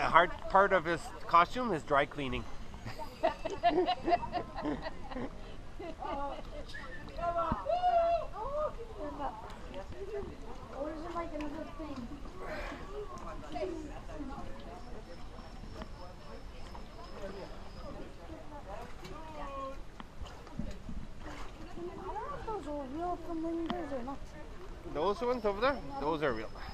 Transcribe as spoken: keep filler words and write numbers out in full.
hard part of his costume is dry cleaning. Or is it like another thing? I don't know if those are real flamingos or not. Those ones over there, those are real.